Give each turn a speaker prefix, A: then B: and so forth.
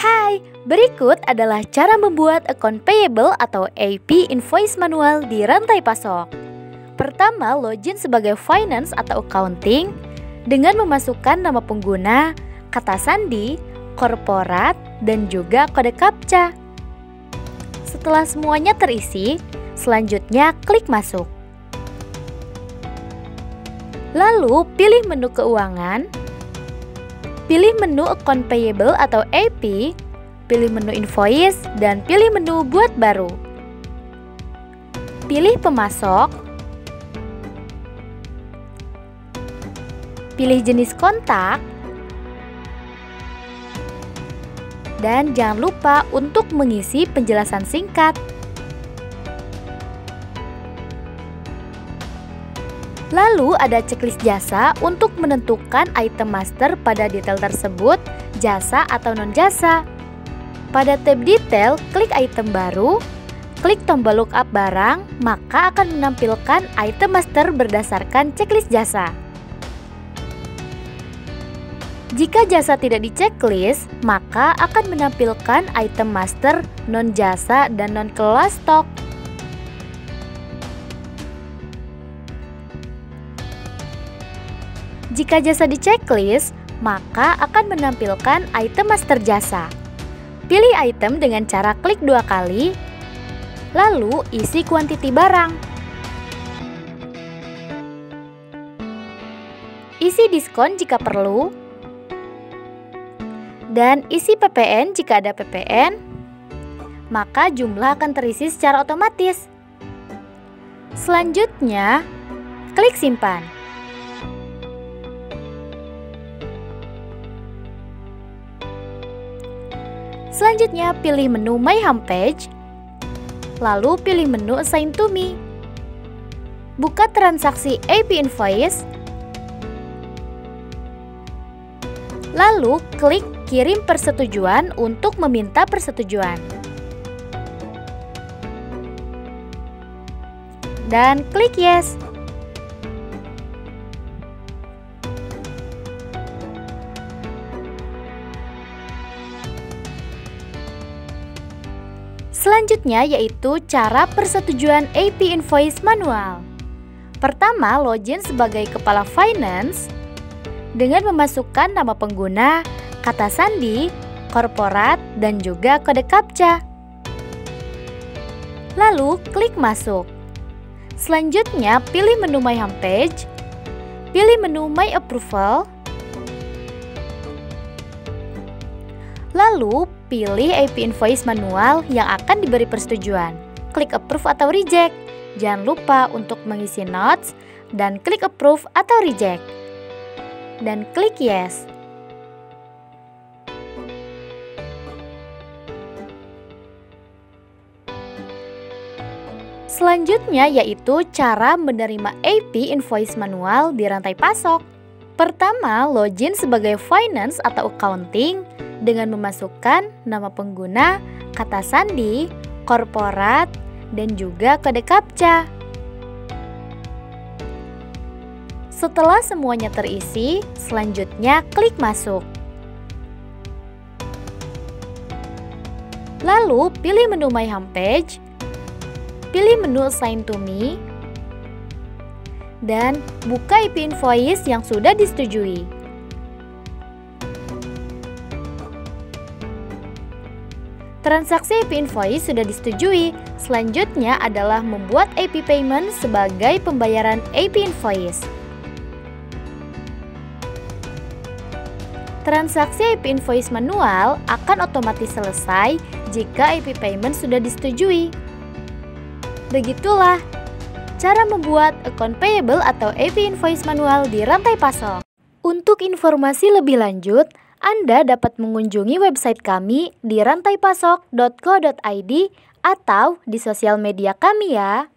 A: Hai, berikut adalah cara membuat account payable atau AP invoice manual di rantai pasok. Pertama, login sebagai finance atau accounting dengan memasukkan nama pengguna, kata sandi, korporat, dan juga kode CAPTCHA. Setelah semuanya terisi, selanjutnya klik masuk. Lalu pilih menu keuangan, pilih menu account payable atau AP, pilih menu invoice, dan pilih menu buat baru. Pilih pemasok, pilih jenis kontak, dan jangan lupa untuk mengisi penjelasan singkat. Lalu ada checklist jasa untuk menentukan item master pada detail tersebut, jasa atau non-jasa. Pada tab detail, klik item baru, klik tombol lookup barang, maka akan menampilkan item master berdasarkan checklist jasa. Jika jasa tidak di-checklist, maka akan menampilkan item master non-jasa dan non-kelola stok. Jika jasa di-checklist, maka akan menampilkan item master jasa. Pilih item dengan cara klik 2 kali, lalu isi kuantiti barang. Isi diskon jika perlu, dan isi PPN jika ada PPN, maka jumlah akan terisi secara otomatis. Selanjutnya, klik simpan. Selanjutnya, pilih menu My Homepage, lalu pilih menu Assign to Me. Buka transaksi AP Invoice, lalu klik Kirim persetujuan untuk meminta persetujuan. Dan klik Yes. Selanjutnya yaitu cara persetujuan AP Invoice manual. Pertama, login sebagai kepala finance dengan memasukkan nama pengguna, kata sandi, korporat, dan juga kode CAPTCHA. Lalu klik masuk. Selanjutnya pilih menu My Homepage, pilih menu My Approval, lalu pilih AP Invoice manual yang akan diberi persetujuan. Klik Approve atau Reject. Jangan lupa untuk mengisi notes dan klik Approve atau Reject. Dan klik Yes. Selanjutnya yaitu cara menerima AP Invoice manual di rantai pasok. Pertama, login sebagai finance atau accounting dengan memasukkan nama pengguna, kata sandi, korporat, dan juga kode CAPTCHA. Setelah semuanya terisi, selanjutnya klik masuk. Lalu pilih menu My Homepage, pilih menu Assign to Me, dan buka AP Invoice yang sudah disetujui. Transaksi AP Invoice sudah disetujui. Selanjutnya adalah membuat AP Payment sebagai pembayaran AP Invoice. Transaksi AP Invoice manual akan otomatis selesai jika AP Payment sudah disetujui. Begitulah cara membuat account payable atau AP Invoice manual di rantai pasok. Untuk informasi lebih lanjut, Anda dapat mengunjungi website kami di rantaipasok.co.id atau di sosial media kami ya.